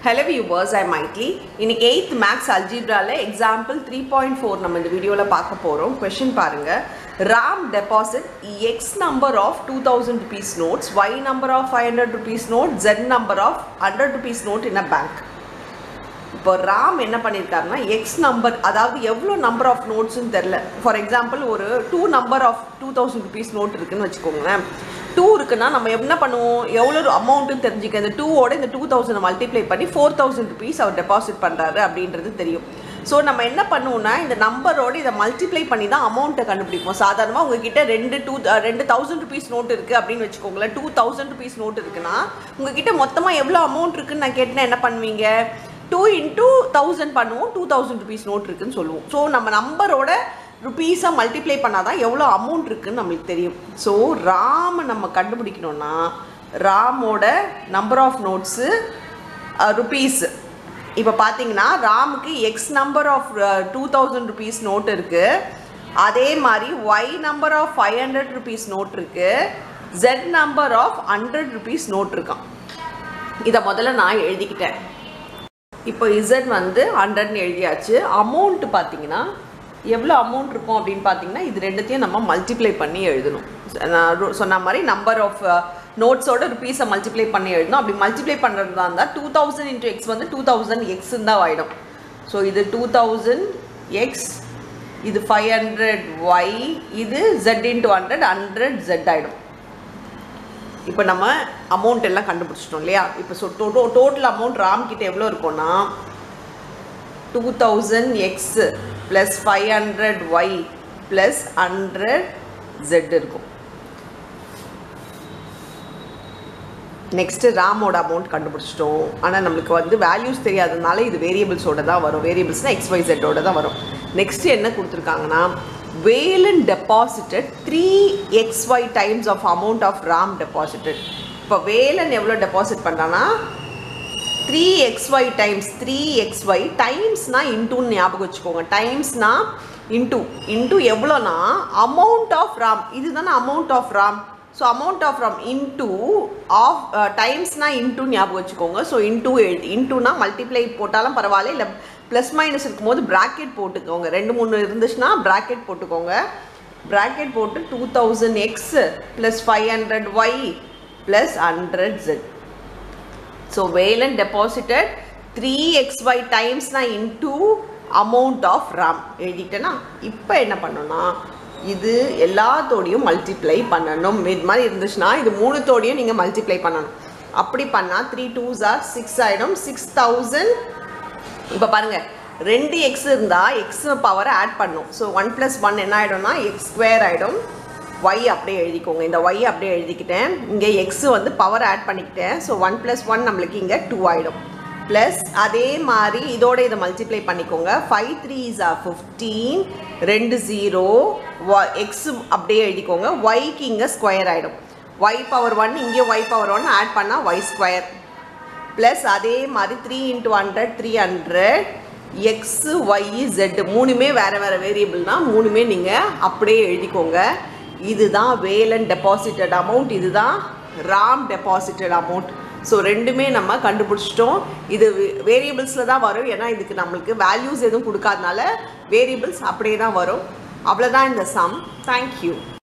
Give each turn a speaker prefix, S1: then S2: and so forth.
S1: Hello viewers, I am Maitli. In 8th Max Algebra example 3.4 நம்ம இந்த வீடியோல பார்க்க போறோம். Question பாருங்க. Ram deposit X number of 2000 rupees notes, Y number of 500 rupees note, Z number of 100 rupees note in a bank. இப்போ ராம் என்ன பண்ணிருக்காருன்னா X number அதாவது எவ்வளவு நம்பர் ஆஃப் நோட்ஸ்னு தெரியல. ஃபார் எக்ஸாம்பிள் ஒரு 2 நம்பர் ஆஃப் 2000 rupees நோட் இருக்குன்னு வச்சுக்கோங்களேன். 2 இருக்குன்னா நம்ம என்ன பண்ணுவோம், எவ்வளோ அமௌண்ட்டுன்னு தெரிஞ்சுக்க இந்த 2ஓட இந்த 2000 மல்டிப்ளை பண்ணி 4000 rupees அவர் டெபாசிட் பண்ணுறாரு அப்படின்றது தெரியும். ஸோ நம்ம என்ன பண்ணுவோம்னா இந்த நம்பரோடு இதை மல்டிப்ளை பண்ணி தான் அமௌண்ட்டை கண்டுபிடிப்போம். சாதாரணமாக உங்ககிட்ட 2000 rupees நோட் இருக்குது அப்படின்னு வச்சுக்கோங்களேன். 2000 rupees நோட் இருக்குன்னா உங்ககிட்ட மொத்தமாக எவ்வளோ அமௌண்ட் இருக்குன்னு நான் கேட்டேன்னா என்ன பண்ணுவீங்க, 2 into 1000 பண்ணுவோம், 2000 rupees நோட் இருக்குன்னு சொல்லுவோம். ஸோ நம்ம நம்பரோட ருப்பீஸை மல்டிப்ளை பண்ணால் தான் எவ்வளோ அமௌண்ட் இருக்குதுன்னு நம்மளுக்கு தெரியும். ஸோ ராமை நம்ம கண்டுபிடிக்கணும்னா ராமோட நம்பர் ஆஃப் நோட்ஸு ருப்பீஸ். இப்போ பார்த்தீங்கன்னா ராமுக்கு X number of 2000 rupees note இருக்குது, அதே மாதிரி Y number of 500 rupees note இருக்குது, Z number of 100 rupees note இருக்கான். இதை முதல்ல நான் எழுதிக்கிட்டேன். இப்போ இசட் வந்து 100ன்னு எழுதியாச்சு. அமௌண்ட்டு பார்த்தீங்கன்னா எவ்வளோ அமௌண்ட் இருக்கும் அப்படின்னு பார்த்தீங்கன்னா இது ரெண்டுத்தையும் நம்ம மல்டிப்ளை பண்ணி எழுதணும். நான் சொன்ன மாதிரி நம்பர் ஆஃப் நோட்ஸோட ருப்பீஸை மல்டிப்ளை பண்ணி எழுதணும். அப்படி மல்டிப்ளை பண்ணுறதா இருந்தால் 2000 into x வந்து 2000 xன்னு தான் ஆகிடும். ஸோ இது 2000 x, இது 500 y, இது z into 100 100 z ஆகிடும். இப்போ நம்ம அமௌண்ட் எல்லாம் கண்டுபிடிச்சிட்டோம் இல்லையா. இப்போ டோட்டல் அமௌண்ட் ராம் கிட்ட எவ்வளோ இருக்கும்னா 2000 x + 500 y + 100 z இருக்கும். நெக்ஸ்ட்டு ராமோட அமௌண்ட் கண்டுபிடிச்சிட்டோம். ஆனால் நம்மளுக்கு வந்து வேல்யூஸ் தெரியாததுனால இது வேரியபிள்ஸோட தான் வரும். வேரியபிள்ஸ்னால் XYZோட தான் வரும். நெக்ஸ்ட்டு என்ன கொடுத்துருக்காங்கன்னா Velan deposited 3xy times of amount of Ram deposited. இப்போ வேலன் எவ்வளோ டெபாசிட் பண்ணுறான்னா 3xy times 3xy டைம்ஸ்னா இன்டூன்னு ஞாபகம் வச்சுக்கோங்க. டைம்ஸ்னா இன்டூ எவ்வளோனா அமௌண்ட் ஆஃப் ராம், இதுதானே amount of Ram. So amount of Ram into of டைம்ஸ்னா இன்டூன்னு ஞாபகம் வச்சுக்கோங்க. ஸோ இன்டூனா மல்டிப்ளை போட்டாலும் பரவாயில்ல, இல்லை ப்ளஸ் மைனஸ் இருக்கும்போது ப்ராக்கெட் போட்டுக்கோங்க. 2 3 இருந்துச்சுன்னா ப்ராக்கெட் போட்டுக்கோங்க. ப்ராக்கெட் போட்டு 2000x + 500y + 100z. So Velan deposited 3xy டைம்ஸ்னா இன்டூ அமௌண்ட் ஆஃப் ராம் எழுதிட்டேன்னா இப்போ என்ன பண்ணணும்னா இது எல்லாத்தோடையும் மல்டிப்ளை பண்ணணும். இது மாதிரி இருந்துச்சுன்னா இது 3தோடையும் நீங்கள் மல்டிப்ளை பண்ணணும். அப்படி பண்ணால் 3 2s are 6 ஆகிடும். 6000. இப்போ பாருங்கள் 2x இருந்தால் x பவரை ஆட் பண்ணும். ஸோ 1 + 1 என்ன ஆகிடும்னா x² ஆகிடும். y அப்படியே எழுதிக்கோங்க. இந்த y அப்படியே எழுதிக்கிட்டேன். இங்கே x வந்து பவர் ஆட் பண்ணிக்கிட்டேன். ஸோ 1 + 1 நம்மளுக்கு இங்கே 2 ஆகிடும். ப்ளஸ் அதே மாதிரி இதோட இதை மல்டிப்ளை பண்ணிக்கோங்க. 5 3s are 15, 2 0, x அப்படியே எழுதிக்கோங்க. yக்கு இங்கே ஸ்கொயர் ஆகிடும். y பவர் 1 இங்கே y பவர் 1 ஆட் பண்ணால் y². ப்ளஸ் அதே மாதிரி 3 into 100 300, x y z மூணுமே வேறு வேறு வேரியபிள்னா மூணுமே நீங்கள் அப்படியே எழுதிக்கோங்க. இதுதான் வேலன் டெபாசிட்டட் அமௌண்ட், இதுதான் ராம் டெபாசிட்டட் அமௌண்ட். ஸோ ரெண்டுமே நம்ம கண்டுபிடிச்சிட்டோம். இது வேரியபிள்ஸில் தான் வரும், ஏன்னா இதுக்கு நம்மளுக்கு வேல்யூஸ் எதுவும் கொடுக்காதனால வேரியபிள்ஸ் அப்படியே தான் வரும். அவ்வளோதான் இந்த சம். தேங்க்யூ.